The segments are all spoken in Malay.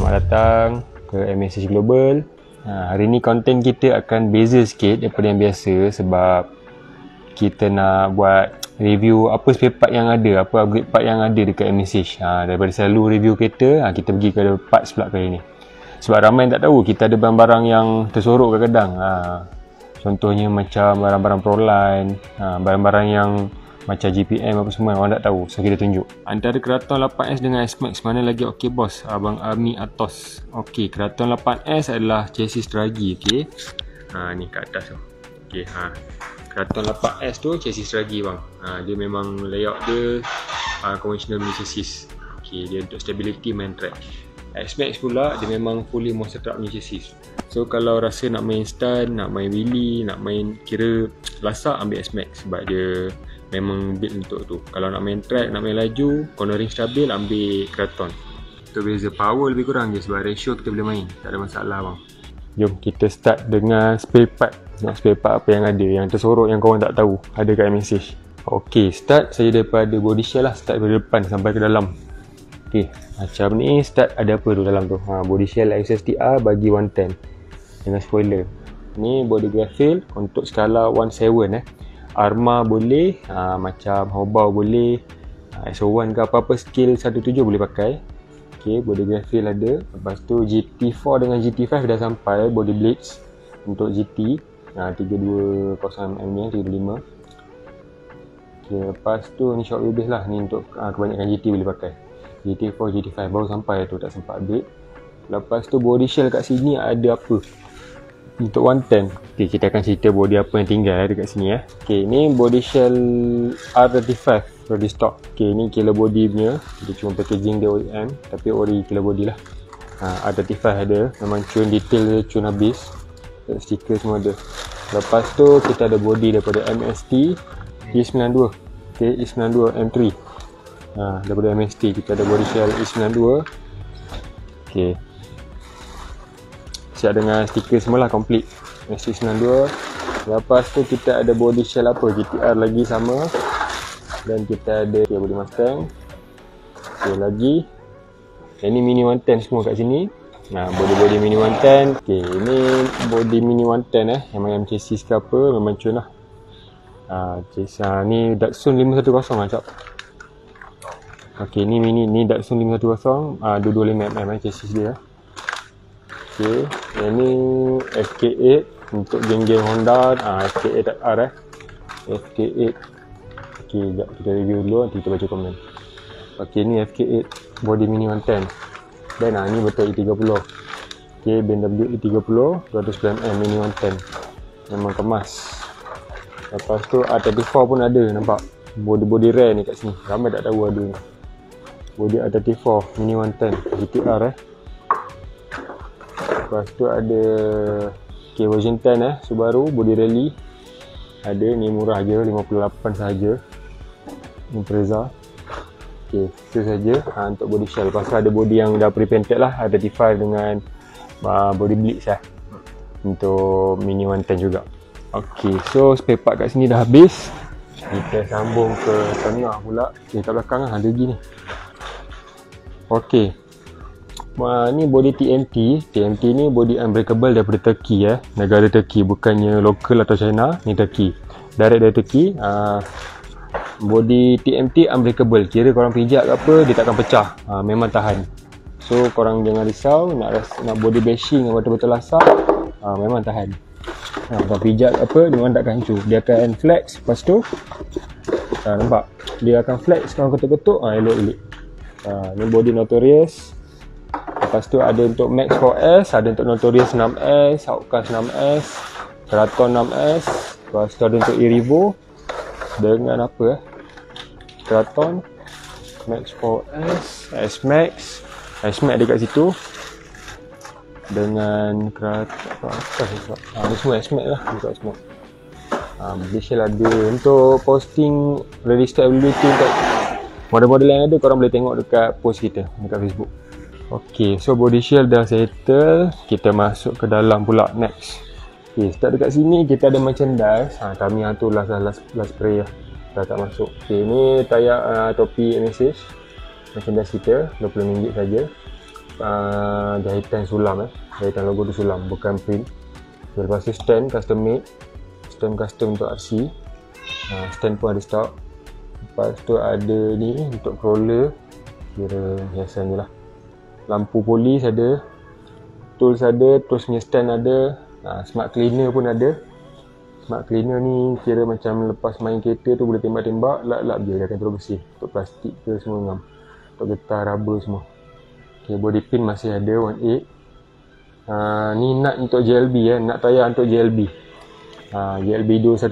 Selamat datang ke MSH Global. Hari ni konten kita akan beza sikit daripada yang biasa sebab kita nak buat review apa spare part yang ada, apa upgrade part yang ada dekat MSH. Daripada selalu review kereta, kita pergi ke parts pula kali ni. Sebab ramai yang tak tahu, kita ada barang-barang yang tersorok kadang-kadang. Contohnya macam barang-barang Proline, barang-barang yang macam GPM apa semua orang tak tahu. So kita tunjuk. Antara Kraton 8S dengan S-Max mana lagi okey bos? Abang Ami Atos. Okey, Kraton 8S adalah chassis Stragi, okey. Ni kat atas tu. Okey, Kraton 8S tu chassis Stragi bang. Dia memang layout dia conventional punya chassis. Okey, dia untuk stability main track. S-Max pula dia memang fully monster truck punya chassis. So kalau rasa nak main stand, nak main wheelie, nak main kira lasak, ambil S-Max sebab dia memang build untuk tu. Kalau nak main track, nak main laju, cornering stabil, ambil Kraton. Itu beza power lebih kurang je sebab ratio kita boleh main, tak ada masalah bang. Jom kita start dengan spare part. Spare part apa yang ada, yang tersorok yang korang tak tahu ada kat MSH. Ok, start saya daripada body shell lah. Start dari depan sampai ke dalam. Ok, macam ni start ada apa tu dalam tu. Body shell XSTR bagi 110 dengan spoiler. Ni body graphic untuk skala 17 Arma boleh, macam Hobau boleh, SO1 ke apa-apa skill 17 boleh pakai. Ok, body graphic ada. Lepas tu GT4 dengan GT5 dah sampai body blades untuk GT 320mm ni, 325. Ok, lepas tu ni shock wheelbase lah. Ni untuk kebanyakan GT boleh pakai. GT4, GT5 baru sampai tu, tak sempat update. Lepas tu body shell kat sini ada apa? Untuk 110. Ok, kita akan cerita body apa yang tinggal dekat sini Ok, ni body shell R35 ready stock. Ok, ni killer body punya. Dia cuma packaging dia OEM tapi ori killer body lah. R35 ada. Memang cun detail dia cun habis. Stiker semua ada. Lepas tu kita ada body daripada MST E92. Ok, E92 M3. Daripada MST kita ada body shell E92. Ok, siap dengan stiker semualah komplit. ST92. Lepas tu kita ada body shell apa? GTR lagi sama. Dan kita ada body Mustang. Okay, lagi. Ini Mini 110 semua kat sini. Body Mini 110. Okay, ini body Mini 110 yang macam chassis ke apa, memang cun lah. Ni Datsun 510 lah cap. Okay, ni Mini, ni Datsun 510. 225mm chassis dia. Okay, ini FK8 untuk geng-geng Honda. FK8R FK8. Okay, sekejap kita review dulu, nanti kita baca komen. Okay, ni FK8 body Mini 110. Dan ni betul E30. Okay, BMW E30 200mm Mini 110. Memang kemas. Lepas tu R34 pun ada, nampak body rare ni kat sini, ramai tak tahu ada ni. Body R34 Mini 110 GTR Lepas tu ada version 10 Subaru body rally. Ada, ni murah je 58 sahaja. Impreza. Itu saja untuk body shell. Lepas tu ada body yang dah pre-painted lah, ada R35 dengan body blitz untuk Mini 110 juga. So spare part kat sini dah habis. Kita sambung ke tengah pula. Kat belakang ada lagi ni. Ni body TMT. TMT ni body unbreakable daripada Turkey negara Turkey, bukannya lokal atau China. Ni Turkey, direct dari Turkey. Body TMT unbreakable, kira korang pijak ke apa dia takkan pecah. Memang tahan. So korang jangan risau nak body bashing yang betul-betul lasak. Memang tahan. Korang pijak ke apa memang takkan hancur. Dia akan flex. Lepas tu nampak dia akan flex. Korang ketuk-ketuk elok-elok. Ni body Notorious. Lepas tu ada untuk Max 4S, ada untuk Notorious 6S, Outcast 6S, Kraton 6S. Lepas tu ada untuk E-Revo dengan apa Kraton, Max 4S, S-Max. S-Max ada kat situ. Dengan Kraton ni semua S-Max lah, untuk S-Max. Body shell ada. Untuk posting ready stock availability untuk model-model yang ada, korang boleh tengok dekat post kita dekat Facebook. So body shell dah settle. Kita masuk ke dalam pula. Next, start dekat sini kita ada merchandise. Kami tu last spray lah, dah tak masuk. Ni tayak topi MSH. Merchandise kita RM20 saja. jahitan sulam, jahitan logo tu sulam, bukan print. So, lepas tu stand custom made, stand custom untuk RC, stand pun ada stock. Lepas tu ada ni untuk crawler, kira biasanya lah. Lampu polis ada, tools punya stand ada, smart cleaner pun ada. Smart cleaner ni kira macam lepas main kereta tu boleh tembak-tembak, lap-lap je, dia akan terus bersih. Untuk plastik ke semua ngam, untuk getah, rubber semua. Okay, body pin masih ada 1.8. Ni nut untuk JLB, nut tayar untuk JLB. JLB 2101,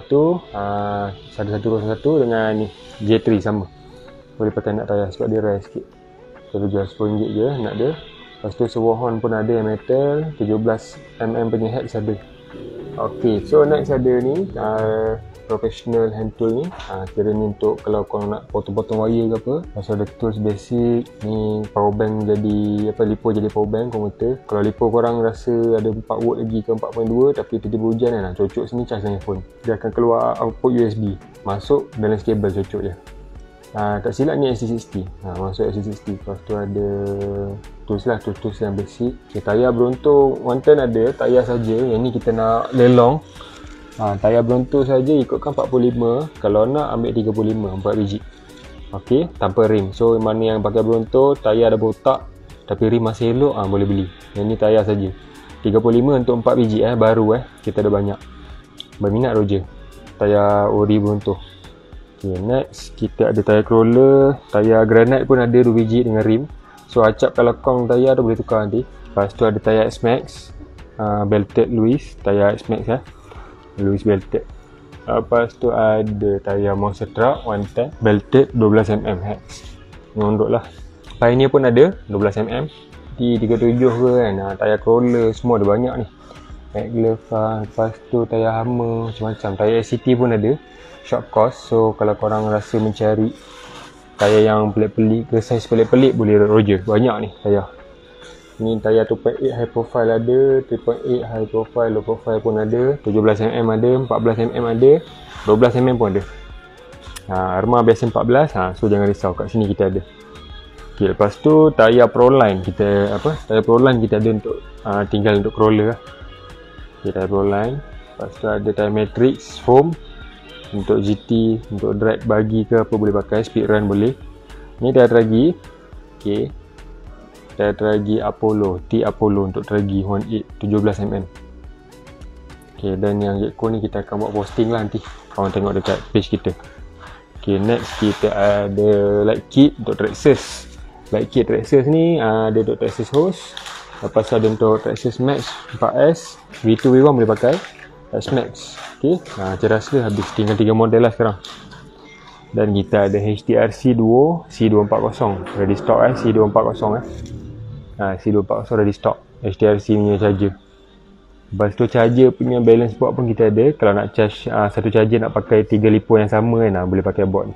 1101 dengan ni J3 sama. Boleh pakai nut tayar sebab dia rare sikit. Kita jual RM10 je nut dia. Lepas tu sebuah horn pun ada yang metal, 17mm punya hex ada. Ok, so next ada ni professional hand tool ni, kira ni untuk kalau korang nak potong-potong wire ke apa. Lepas tu ada tools basic ni, power bank jadi lipo jadi power bank converter. Kalau lipo korang rasa ada 4 volt lagi ke 4.2 tapi tiba-tiba hujan kan, cocok sini charge dengan phone. Dia akan keluar output USB, masuk balance cable, cocok je. Tak silap ni SC60, masuk SC60. Lepas tu ada tools lah, tools yang basic. Okay, tayar Bronto 110 ada, tayar saja. Yang ni kita nak lelong. Tayar Bronto saja ikutkan 45, kalau nak ambil 35, 4 biji. Okey, tanpa rim. So mana yang pakai Bronto, tayar ada botak tapi rim masih elok, boleh beli. Yang ni tayar saja. 35 untuk 4 biji baru kita ada banyak. Berminat Roger. Tayar ori Bronto. Okay, next kita ada tayar crawler, tayar granite pun ada 2 biji dengan rim. So acap kalau kong tayar tu boleh tukar nanti. Lepas tu ada tayar X-Max, belted Lewis, tayar X-Max Lewis belted. Lepas tu ada tayar Monster Truck 110, belted 12mm hex. Ngondok lah. Pioneer pun ada 12mm. Di 37 ke kan, tayar crawler semua ada banyak ni. Back glove, lepas tu tayar Hammer, macam-macam. Tayar SCT pun ada, short course. So kalau korang rasa mencari tayar yang pelik-pelik ke saiz pelik-pelik, boleh Roger, banyak ni tayar. Ni tayar 2.8 high profile ada, 3.8 high profile, low profile pun ada, 17mm ada, 14mm ada, 12mm pun ada. Arma biasa 14, so jangan risau, kat sini kita ada. Okay, lepas tu tayar Proline kita tayar Proline kita ada untuk tinggal untuk crawler lah. Okay, tayar Proline. Lepas tu ada tayar Matrix foam untuk GT, untuk drag bagi ke apa boleh pakai, speed run boleh. Ni tayar tragi. Okay, tayar tragi Apollo, T Apollo untuk tragi 1.8 17mm. Okay, dan yang Gekko ni kita akan buat posting lah nanti, korang tengok dekat page kita. Okay, next kita ada light kit untuk Traxxas. Light kit Traxxas ni ada untuk Traxxas hose. Lepas tu ada untuk Traxxas Max 4S, V2 V1 boleh pakai, S-Max. Okay, ceraslah habis, tinggal 3 model lah sekarang. Dan kita ada HTRC Duo C240 ready stock C240 C240 ready stock, HTRC punya charger. Lepas tu charger punya balance board pun kita ada. Kalau nak charge satu charger nak pakai 3 lipo yang sama kan, boleh pakai board ni.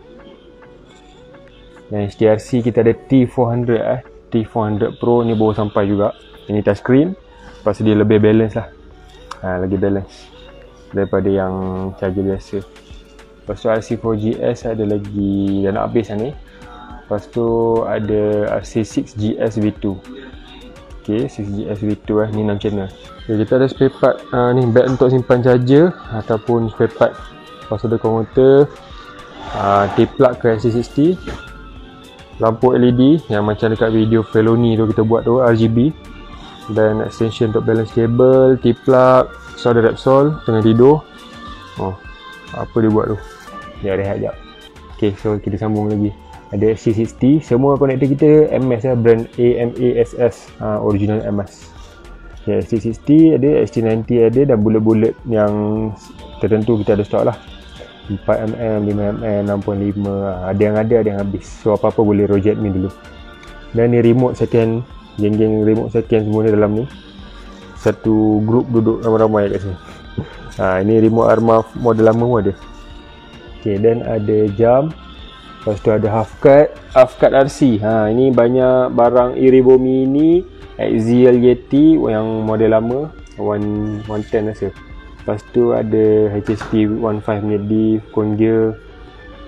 Dan HTRC kita ada T400 T400 Pro ni baru sampai juga. Ini touchscreen. Lepas tu dia lebih balance lah, lagi balance daripada yang charger biasa. Lepas tu RC4GS ada lagi, dah nak habis lah ni. Lepas tu ada RC6GS V2. Okay, 6GS V2 ni 6 channel. Okay, kita ada spare part ni, bag untuk simpan charger ataupun spare part. Lepas tu ada converter, T-plug ke RC60, lampu LED yang macam dekat video Felony tu kita buat tu, RGB, dan extension untuk balance cable, T-plug. So ada Repsol tengah tidur. Apa dia buat tu? Dia rehat jap. Okay, so kita sambung lagi. Ada XC60, semua konektor kita MS lah, brand AMASS, original MS. Okay, XC60 ada, XC90 ada, dan bulat-bulat yang tertentu kita ada stok lah. 4mm, 5mm, 6.5, ada yang ada yang habis. So apa-apa boleh Roger admin dulu. Dan ni remote second, geng-geng remote second semua ni dalam ni. Satu grup duduk ramai-ramai kat sini. Ini remote Arma model lama pun ada. Okay, dan ada jam. Lepas tu ada half cut RC. Ini banyak barang Iribo Mini, Axial Yeti yang model lama, 110 rasa. Lepas tu ada HSP 15 punya diff, cone gear,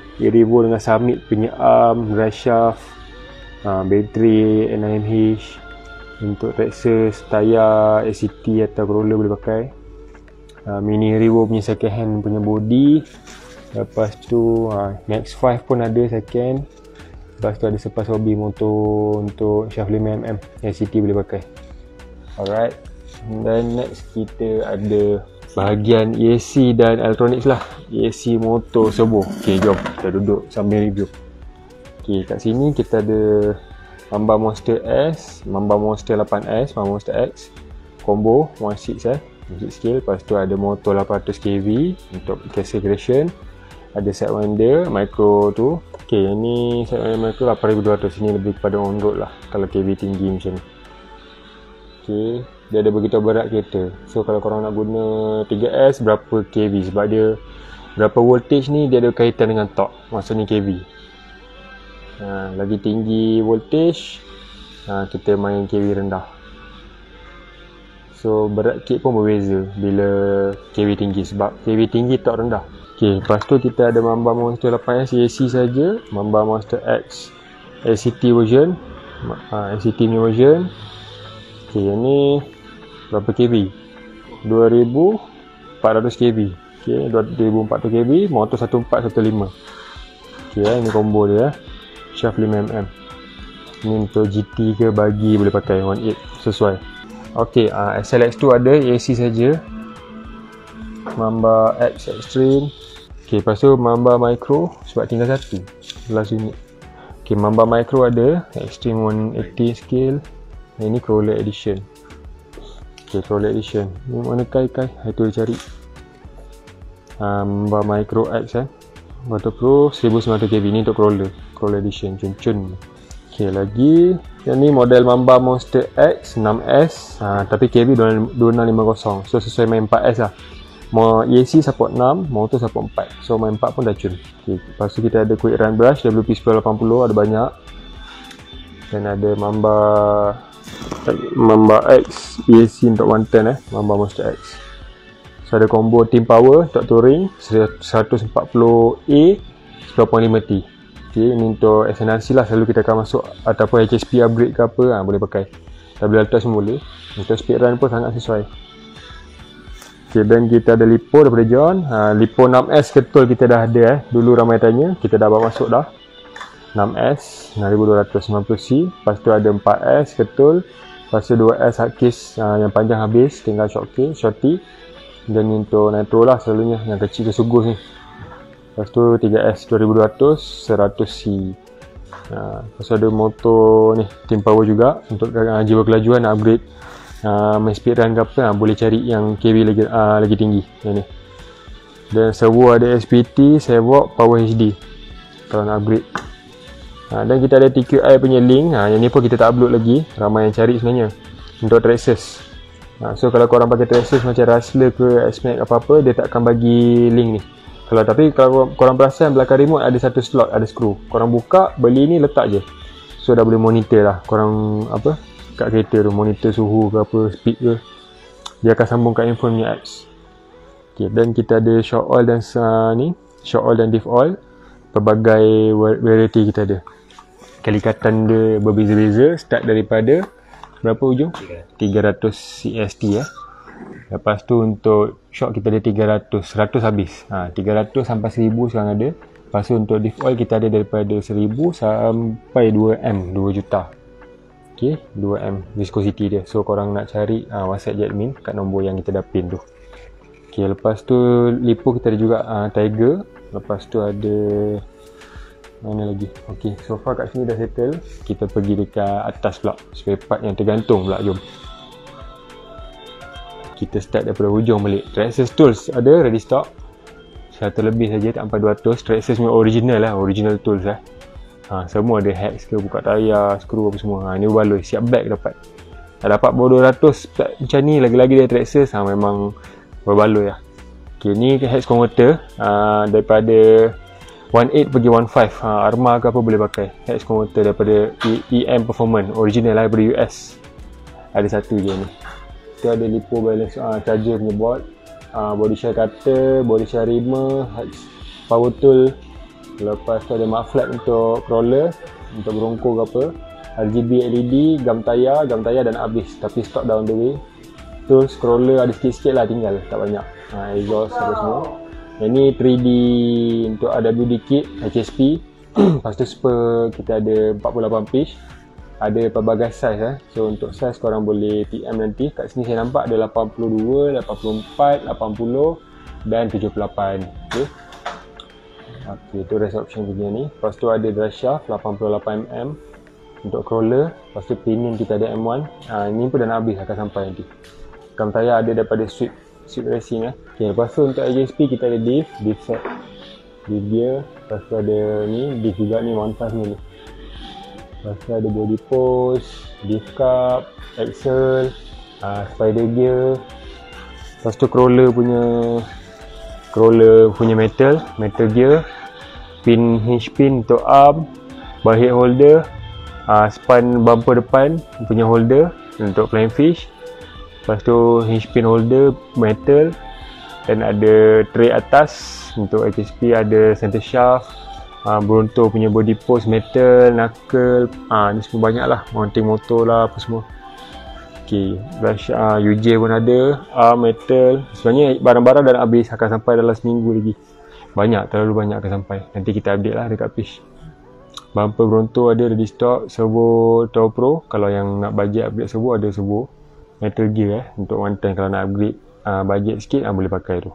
Iribo dengan Summit punya arm, drive shaft, bateri 9H. Untuk Traxxas, tayar, ACT atau crawler boleh pakai. Mini Hero punya second hand punya body. Lepas tu Max 5 pun ada second. Lepas tu ada sepas hobi motor untuk shaft 5mm, ACT boleh pakai. Alright, dan next kita ada bahagian ESC dan elektronik lah. ESC motor servo. Ok, jom kita duduk sambil review. Ok, kat sini kita ada Mamba Monster S, Mamba Monster 8S, Mamba Monster X combo 16 music scale. Lepas tu ada motor 800 kV untuk acceleration. Ada sidewinder micro tu. Ok, yang ni sidewinder micro 8200. Ini lebih kepada on road lah kalau kV tinggi macam ni. Ok, dia ada begitu berat kereta. So kalau korang nak guna 3S berapa kV, sebab dia berapa voltage ni dia ada kaitan dengan torque, maksudnya kV. Lagi tinggi voltage, kita main kV rendah. So berat kit pun berbeza bila kV tinggi, sebab kV tinggi torque rendah. Ok, lepas tu kita ada Mamba Monster 8S AC saja, Mamba Monster X ACT version, ACT ni version. Ok, yang ni berapa kV? 2400 kV. Ok, 2400 kV, motor 1415. Ok, ini combo dia. Shaft 5mm. Ni untuk GT ke bagi boleh pakai 18 sesuai. Ok, SLX tu ada AC saja. Mamba X Extreme. Ok, lepas tu Mamba Micro sebab tinggal satu, last unit. Ok, Mamba Micro ada Extreme 180 scale. Ini Crawler Edition. Ok, Crawler Edition. Ni mana Kai? Itu dia cari. Mamba Micro X waterproof 1900 kV. Ni untuk Crawler Edition. Cun. Ok, lagi yang ni model Mamba Monster X 6S, tapi kV 2650. So sesuai main 4S lah. EAC support 6, motor support 4. So main 4 pun dah cun. Okay. Lepas tu kita ada quick run brush WP 1080, ada banyak. Dan ada Mamba X EAC untuk 110 Mamba Monster X. So ada combo Team Power untuk touring 140A 10.5T. Okay, ini untuk SNRC lah, selalu kita akan masuk, ataupun HSP upgrade ke apa, boleh pakai. WL Touch pun boleh. Untuk speed run pun sangat sesuai. Okay, dan kita ada Lipo daripada John. Lipo 6S ketul kita dah ada dulu ramai tanya, kita dah bawa masuk dah. 6S 6290C. Lepas tu ada 4S ketul. Lepas tu 2S hardcase yang panjang habis, tinggal shorty. Dan untuk nitro lah selalunya, yang kecil kesugus ni. Lepas tu 3S 2200 100C. Lepas tu ada motor ni Team Power juga untuk jiwa kelajuan nak upgrade main speed run ke apa, boleh cari yang kV lagi tinggi yang ni. Dan servo ada SPT, Servox, Power HD kalau nak upgrade. Dan kita ada TQI punya link. Yang ni pun kita tak upload lagi, ramai yang cari sebenarnya, untuk Traxxas. So kalau korang pakai Traxxas macam Rustler ke S-Max apa-apa, dia takkan bagi link ni. Tapi kalau korang perasan belakang remote ada satu slot, ada skru. Korang buka, beli ni letak je. So dah boleh monitor lah korang kat kereta tu, monitor suhu ke apa, speed ke. Dia akan sambung kat handphone punya apps. Okay, dan kita ada shock oil dan shock oil dan diff oil. Pelbagai variety kita ada. Kelikatan dia berbeza-beza, start daripada berapa ujung? 300 CST Lepas tu untuk shock kita ada 300, 100 habis. 300 sampai 1000 sekarang ada. Lepas tu untuk diff oil kita ada daripada 1000 sampai 2M, 2 juta. Okay, 2M viscosity dia. So korang nak cari WhatsApp je admin kat nombor yang kita dah pin tu. Okay, lepas tu Lipo kita ada juga Tiger. Lepas tu ada mana lagi? Okay, so far kat sini dah settle. Kita pergi dekat atas pula, spare part yang tergantung pula, jom. Kita start daripada hujung balik. Traxxas tools ada ready stock 100 lebih saja, tak sampai 200. Traxxas punya original lah, original tools semua ada hex ke, buka tayar, skru apa semua. Ni berbaloi, siap bag dapat. Tak dapat bawah 200 macam ni, lagi-lagi dia Traxxas memang berbaloi lah. Okay, ni hex converter daripada 18 pergi 15, Arma ke apa boleh pakai. Hex converter daripada EM Performance, original lah, daripada US. Ada satu je ni. Kita ada Lipo balance charger punya board, body shell cutter, body shell reamer, power tool. Lepas tu ada mud flap untuk crawler, untuk bronco ke apa. RGB LED, gam tayar dah nak habis tapi stok dah on the way. Terus scroller ada sikit-sikit lah tinggal, tak banyak. Exhaust apa semua. Yang ni 3D untuk AWD kit HSP. Lepas tu spur kita ada 48 pitch. Ada pelbagai size So untuk size korang boleh PM nanti. Kat sini saya nampak ada 82, 84, 80 dan 78. Okay, tu rest option punya ni. Lepas tu ada drive shaft 88mm untuk crawler. Lepas tu pinion kita ada M1. Ni pun dah nak habis, akan sampai nanti. Gam tayar ada daripada Swift Racing Okay, lepas tu untuk HSP kita ada diff set, diff gear. Lepas tu ada ni diff juga ni, montas ni. Lepas tu ada body post, diff cup, axle, spider gear. Lepas tu crawler punya metal gear, hinge pin untuk arm, bar head holder, span bumper depan punya holder untuk flying fish. Lepas tu hinge pin holder metal, dan ada tray atas untuk HSP, ada center shaft, Bronto punya body post metal, knuckle, ni semua banyak lah, mounting motor lah apa semua. Okay, brush UJ pun ada, metal. Sebenarnya barang-barang dah nak habis, akan sampai dalam seminggu lagi. Banyak, terlalu banyak akan sampai. Nanti kita update lah dekat page. Bumper Bronto ada ready stock, servo Toro Pro. Kalau yang nak budget upgrade servo, ada servo metal gear untuk one time. Kalau nak upgrade budget sikit boleh pakai tu.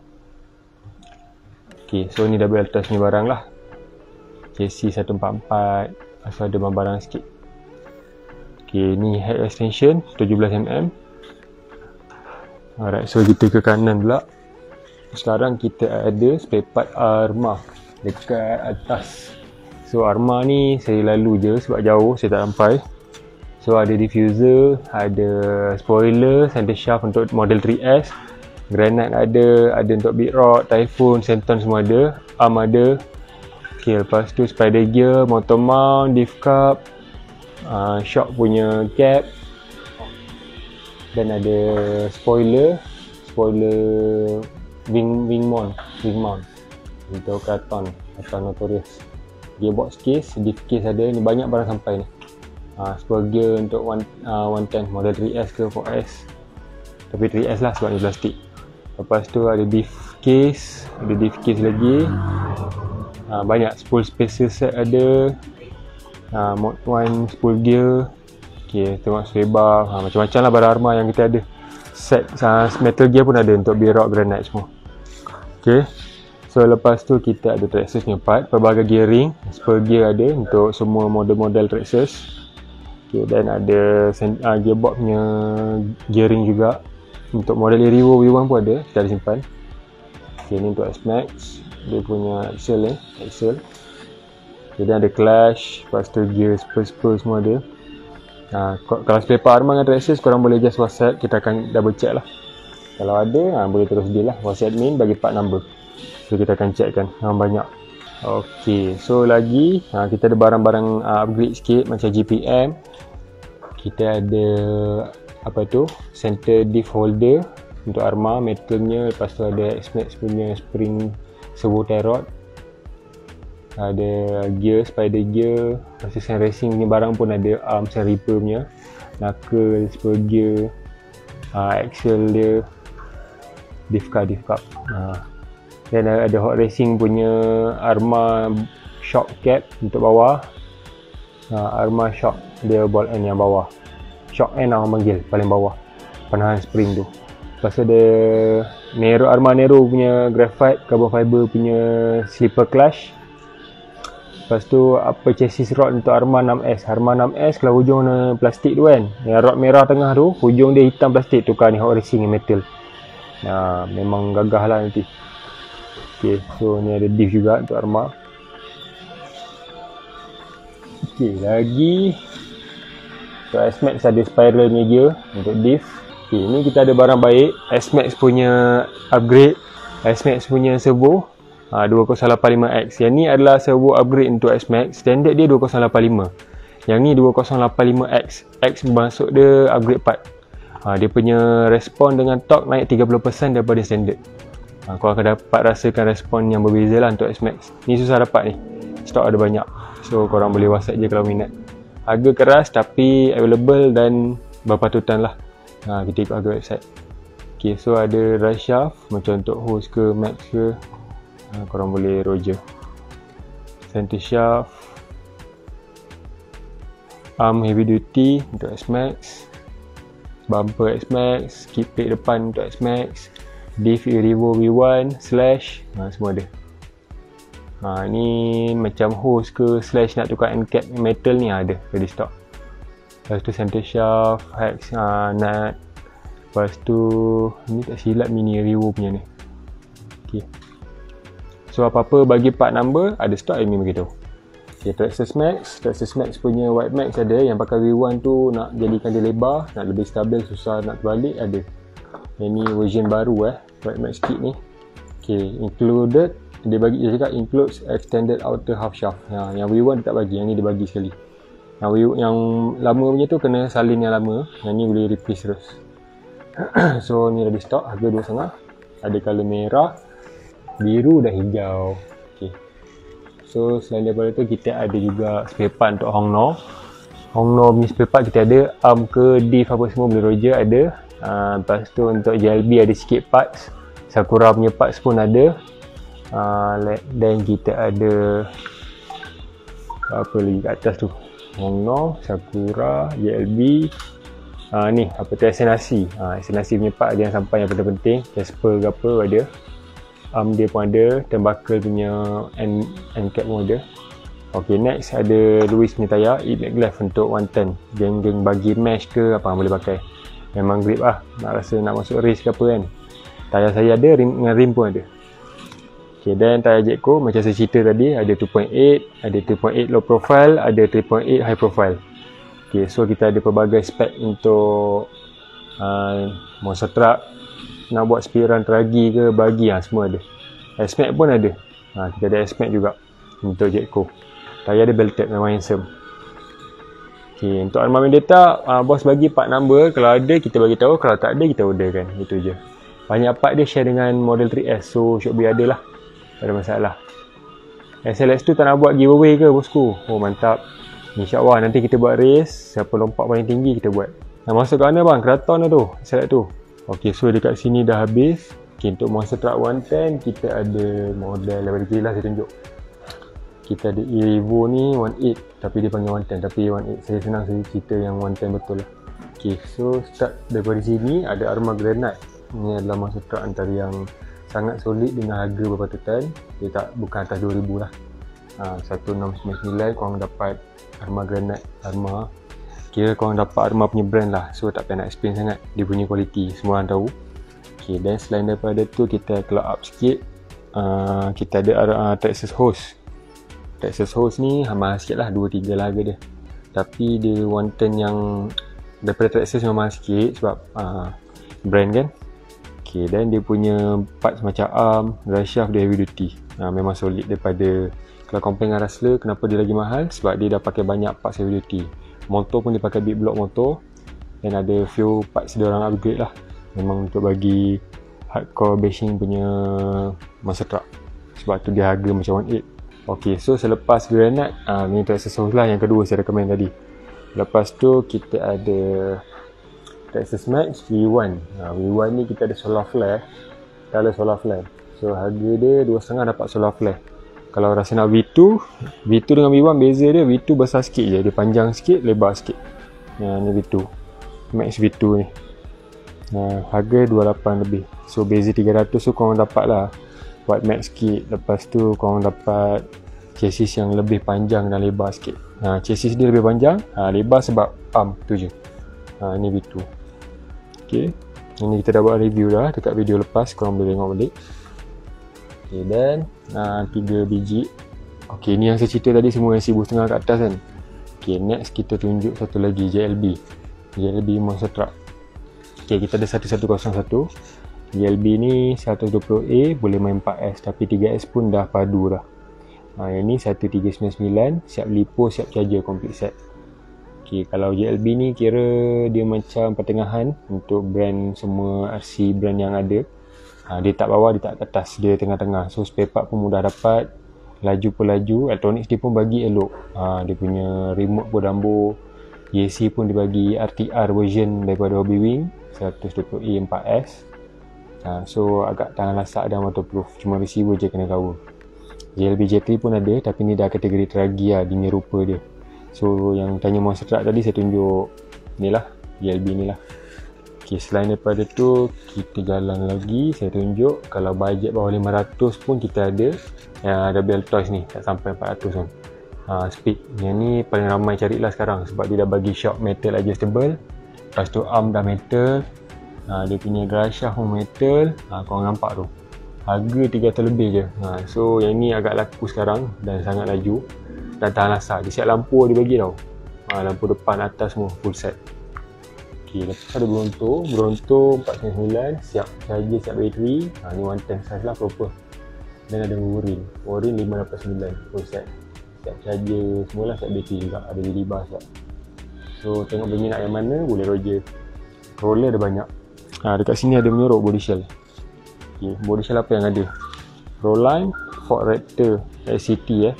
Ok, so ni double atas ni barang lah. KC 144. Lepas tu ada barang sikit. Ok, ni head extension 17mm. Alright, so kita ke kanan pula. Sekarang kita ada spare part Arma dekat atas. So Arma ni saya lalu je sebab jauh, saya tak sampai. So ada diffuser, ada spoiler, center shaft untuk model 3S, granite ada untuk big rod, typhoon, senton semua ada, arm ada. Okay, lepas tu spider gear, motor mount, diff cup, shock punya cap, dan ada spoiler wing mount untuk karton notorious. Gearbox case, diff case ada, ni banyak barang sampai ni. Spur gear untuk 110 model 3S ke 4S, tapi 3S lah sebab ni plastik. Lepas tu ada diff case lagi, banyak spool spacer set ada, mod 1 spool gear. Okay, tengok sway bar, macam-macam lah barang Arma yang kita ada. Set metal gear pun ada untuk B-Rock, granite semua. Okay, so lepas tu kita ada Traxxas punya part, pelbagai gearing, spur gear ada untuk semua model-model Traxxas. Okay, dan ada gearbox punya gearing juga. Untuk model Evo V1 pun ada, kita ada simpan. Okay, ni untuk S-Max, dia punya axle. Jadi ada clutch, lepas tu gear, spur semua ada. Kalau spare part Arma dengan Traxxas, korang boleh just WhatsApp, kita akan double check lah. Kalau ada, boleh terus deal lah, WhatsApp admin bagi part number. So kita akan checkkan, banyak. Ok, so lagi kita ada barang-barang upgrade sikit macam GPM. Kita ada center diff holder untuk Arma, metalnya. Lepas tu ada X-Max punya spring servo tie rod, ada gear, spider gear. Lepas tu Sen Racing punya barang pun ada, arm Sen Reaper punya, knuckle, spur gear, axle dia, diff cup. Dan ada Hot Racing punya Arma shock cap untuk bawah. Arma shock dia ball end yang bawah, shock end orang panggil, paling bawah, penahan spring tu. Lepas tu ada Arma Nero punya graphite carbon fiber punya slipper clutch. Lepas tu chassis rod untuk Arma 6S. Arma 6S kalau hujung plastik tu kan, yang rod merah tengah tu, hujung dia hitam plastik, tukar ni Hot Racing yang metal. Memang gagah lah nanti. Ok, so ni ada diff juga untuk Arma. Ok, lagi untuk S-Max ada spiral punya gear untuk diff. Ok, ni kita ada barang baik. S-Max punya upgrade, S-Max punya servo 2085X. Yang ni adalah servo upgrade untuk S-Max. Standard dia 2085. Yang ni 2085X. X bermaksud dia upgrade part. Dia punya respon dengan torque naik 30% daripada standard. Kau akan dapat rasakan respon yang berbeza lah untuk S-Max. Ni susah dapat ni, stok ada banyak. So korang boleh WhatsApp je kalau minat. Harga keras tapi available dan berpatutan lah. Kita ikut harga website. Okay, so ada drive shaft macam untuk hose ke max ke, korang boleh roger. Center shaft, arm heavy duty untuk S-Max, bumper S-Max, skid plate depan untuk S-Max, diff Erevo V1 slash, semua ada. Ni macam hose ke slash nak tukar end cap metal ni ada ready stock. Lepas tu center shaft, hex, nut. Lepas tu ni tak silap mini Erevo punya ni. Okay. So apa-apa bagi part number ada stock Amy beritahu. Okay, Traxxas Max punya white max ada. Yang pakai V1 tu nak jadikan dia lebar, nak lebih stabil, susah nak terbalik ada. Yang ni version baru white max kit ni. Okay, included, dia cakap includes extended outer half shaft. Yang V1 dia tak bagi, yang ni dia bagi sekali. Yang lama punya tu kena salin yang lama, yang ni boleh replace terus. So ni ready stock, harga 2.5. Ada color merah, biru dan hijau. Okay. So selain daripada tu kita ada juga spare part untuk Hongno. Hongno punya spare part kita ada, arm ke diff apa semua boleh roger ada. Lepas tu untuk JLB ada sikit parts, Sakura punya parts pun ada. Dan kita ada apa lagi kat atas tu, Hongno, Sakura, JLB. Ni apa tu, SNRC. SNRC punya part ada yang sampai yang penting-penting, Casper ke apa ada. Arm dia pun ada, turnbuckle punya end cap pun ada. Ok, next ada Lewis punya tayar, Maglev untuk 110. Geng-geng bagi mesh ke apa boleh pakai. Memang grip lah, nak rasa nak masuk race ke apa kan. Tayar saya ada, dengan rim pun ada. Ok, dan tayar Jatco macam saya cerita tadi, ada 2.8, ada 2.8 low profile, ada 3.8 high profile. Ok, so kita ada pelbagai spek untuk monster truck. Nak buat spiran teragi ke bagi, semua ada. S-Max pun ada. Kita ada S-Max juga untuk Jatco. Tayar dia belted, memang handsome. Okay, untuk Arma Vendetta, bos bagi part number. Kalau ada kita bagi tahu, kalau tak ada kita order kan. Itu je. Banyak part dia share dengan Model 3S, so Shopee ada lah. Tak ada masalah. SLX tu tak nak buat giveaway ke bosku? Oh mantap. InsyaAllah nanti kita buat race, siapa lompat paling tinggi kita buat. Nak masuk ke mana bang? Kraton lah tu, SLX tu. Ok, so dekat sini dah habis. Ok, untuk Monster Truck 110 kita ada model daripada kiri lah saya tunjuk. Kita ada Erevo ni 18, tapi dia panggil 110, tapi 18 saya senang saya cerita yang 110 betul lah. Ok, so start daripada sini ada Arma Granite. Ini adalah Monster Truck antara yang sangat solid dengan harga berpatutan. Dia tak, bukan atas 2000 lah. 1699 korang dapat Arma Granite. Arma kira korang dapat Arma punya brand lah, so tak payah nak explain sangat dia punya quality, semua orang tahu. Ok, dan selain daripada tu kita cloud up sikit. Kita ada Traxxas Hose. Traxxas Hose ni mahal sikit lah, 2-3 lah harga dia, tapi dia 110 yang daripada Traxxas memang mahal sikit sebab brand kan. Ok, dan dia punya parts macam arm, drive shaft dia heavy duty, memang solid. Daripada kalau compare dengan Rustler, kenapa dia lagi mahal? Sebab dia dah pakai banyak parts heavy duty. Motor pun dia pakai big block motor, dan ada few parts dia orang upgrade lah, memang untuk bagi hardcore bashing punya monster truck. Sebab tu dia harga macam 18. Ok, so selepas Granite, ni Traxxas Hose lah yang kedua saya recommend tadi. Lepas tu kita ada Traxxas Max V1. V1 ni kita ada solar flare, color solar flare. So harga dia 2.5 dapat solar flare. Kalau rasa nak V2 dengan V1 beza dia, V2 besar sikit je, dia panjang sikit, lebar sikit. Ni V2 Max V2 ni. Harga 28 lebih, so beza 300. So korang dapat lah white max kit. Lepas tu korang dapat chassis yang lebih panjang dan lebar sikit. Chassis dia lebih panjang, lebar sebab arm tu je. Ni V2. Ok, ini kita dah buat review dah dekat video lepas, korang boleh tengok balik. Ok, dan 3 biji. Ok, ni yang saya cerita tadi semua yang 1,500 kat atas kan. Ok, next kita tunjuk satu lagi, JLB Monster Truck. Ok, kita ada 1101. JLB ni 120A, boleh main 4S, tapi 3S pun dah padu dah. Yang ni 1399, siap lipo, siap charger, complete set. Ok, kalau JLB ni kira dia macam pertengahan untuk brand semua RC brand yang ada. Dia tak bawah, dia tak atas, dia tengah-tengah. So spare part pun mudah dapat. laju pun laju, elektronik dia pun bagi elok. Dia punya remote pun Dambo, ESC pun dia bagi RTR version daripada Hobbywing 120E 4S. So agak tahan lasak dan waterproof, cuma receiver je kena cover. JLB J3 pun ada, tapi ni dah kategori teragi lah, dia rupa dia. So yang tanya monster truck tadi, saya tunjuk ni lah, JLB ni lah. Okay, selain daripada tu, kita jalan lagi, saya tunjuk. Kalau bajet bawah 500 pun kita ada yang ada Bell Toys ni, tak sampai 400 pun. Speed, yang ni paling ramai carilah sekarang sebab dia dah bagi shock metal adjustable. Lepas tu arm dah metal, dia punya garage shaft pun metal. Korang nampak tu, harga 300 lebih je. So yang ni agak laku sekarang dan sangat laju dan tahan lasak. Dia siap lampu dia bagi tau, lampu depan atas semua full set. Okay, lepas ada Bronto 499, siap charger, siap bateri. Ni 110 size lah proper. Dan ada Wolverine 589 full set, siap charger semualah, siap bateri juga, ada LED bar siap. So tengok bagi nak yang mana, boleh Roger. Roller ada banyak. Dekat sini ada menyorok body shell. Okay, body shell apa yang ada? Proline Ford Raptor SCT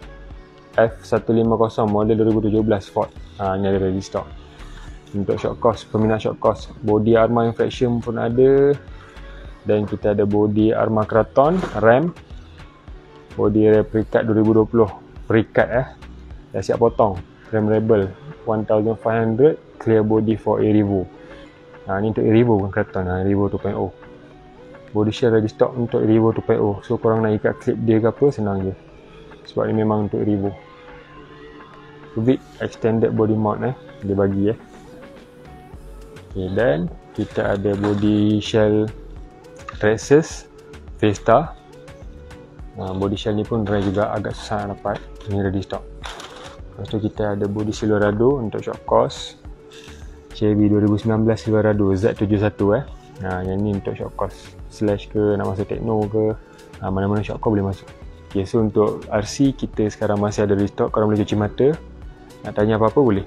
F150 model 2017 Ford. Ni ada ready stock. Untuk short course, peminat short course, body Arma Infraction pun ada. Dan kita ada body Arma Kraton Ram, body Replicat 2020 Precat dah siap potong. Ram Rebel 1500 clear body for Erivo. Ni untuk Erivo bukan Kraton, Erivo 2.0. Body shell ready stock untuk Erivo 2.0. So korang nak ikat clip dia ke apa, senang je sebab ni memang untuk Erivo. Big extended body mount dia bagi Okay, dan kita ada body shell Traxxas Vesta. Body shell ni pun dry juga, agak susah nak dapat. Ni ready stock. Lepas tu kita ada body Silverado untuk short course, Chevy 2019 Silverado Z71 yang ni untuk short course slash ke, nak masuk techno ke, mana-mana short course boleh masuk. Okay, so untuk RC kita sekarang masih ada ready stock. Korang boleh cuci mata, nak tanya apa-apa boleh.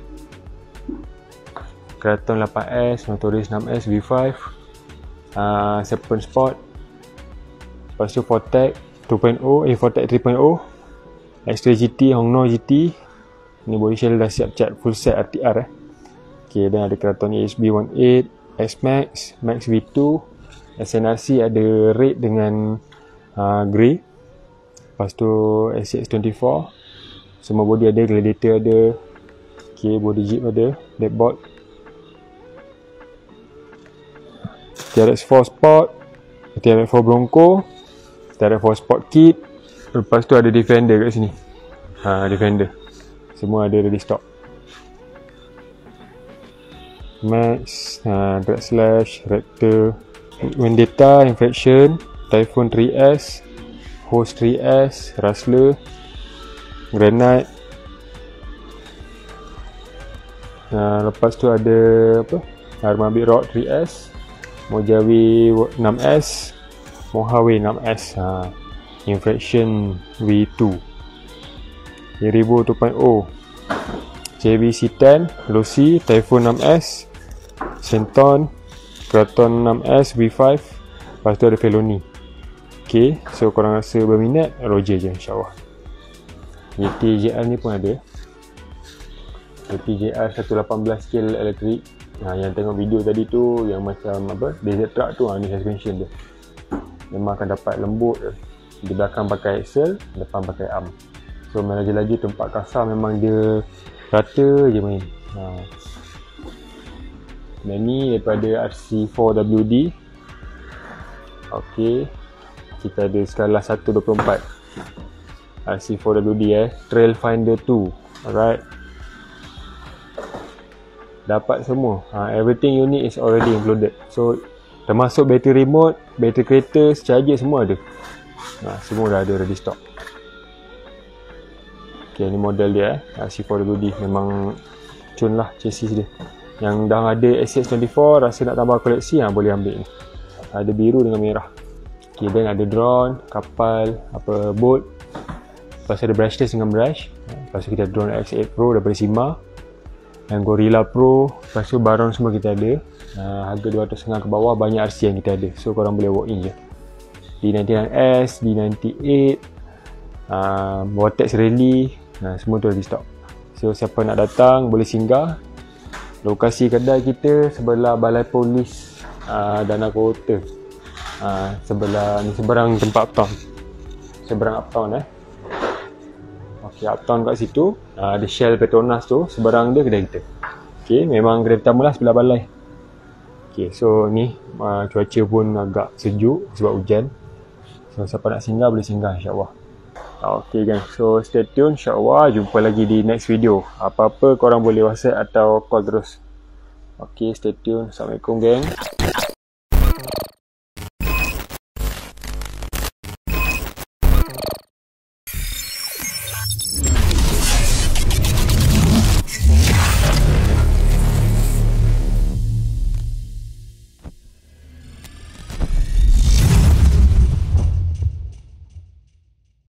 Kraton 8S, Notorious 6S, V5, Serpent Sport. Lepas tu Fortec 2.0, Fortec 3.0, X-Trail GT, Hongno GT. Ni body shell dah siap cat full set RTR Okay, dan ada Kraton ESB 18, X-Max, Max V2, SNRC ada red dengan grey. Lepas tu SX24, semua body ada, Gladiator ada. Okay, body Jeep ada, dashboard. TRX4 Sport, TRX4 Bronco, TRX4 Sport Kit. Lepas tu ada Defender kat sini. Defender. Semua ada ready stock. Max, Drag Slash, Raptor, Vendetta, Infraction, Typhoon 3S, Host 3S, Rustler, Granite. Lepas tu ada apa? Arma Big Rock 3S, Mojave 6S, Mojave 6S, Infraction V2, Erivo 2.0, Chevy C10, Losi, Typhoon 6S, Senton, Kraton 6S, V5. Lepas tu ada Felony. Okay, so korang rasa berminat, Roger je insyaAllah. GT-JR ni pun ada, GT-JR 118 scale elektrik. Yang tengok video tadi tu, yang macam apa, desert truck tu, ni suspension dia. Memang akan dapat lembut. Di belakang pakai axle, depan pakai arm. So main laju-laju tempat kasar memang dia rata je main. Dan ni daripada RC4WD. Ok, kita ada skala 1/24 RC4WD Trail Finder 2. Alright, dapat semua. Everything you need is already included. So termasuk battery remote, battery kereta, charger semua ada. Semua dah ada ready stock. Okay, ni model dia RC4WD. Memang cun lah chassis dia. Yang dah ada SX24, rasa nak tambah koleksi, boleh ambil ni. Ada biru dengan merah. Okay, dan ada drone, kapal, boat. Lepas ada brushless dengan brush. Lepas tu kita ada drone X8 Pro daripada Sima. Dan Gorilla Pro. Lepas tu Baron semua kita ada. Harga 200 ke bawah, banyak RC yang kita ada. So korang boleh walk in je. D99S, D98, Vortex Rally, semua tu lagi stok. So siapa nak datang boleh singgah. Lokasi kedai kita sebelah Balai Polis Dana Kota, seberang tempat uptown, seberang uptown ok, uptown kat situ. Ada Shell Petronas tu, seberang dia kedai kita. Ok, memang kedai pertama lah sebelah balai. Ok, so ni cuaca pun agak sejuk sebab hujan. So siapa nak singgah boleh singgah, insyaAllah. Ok gang, so stay tune, insyaAllah jumpa lagi di next video. Apa-apa korang boleh WhatsApp atau call terus. Ok, stay tune. Assalamualaikum gang.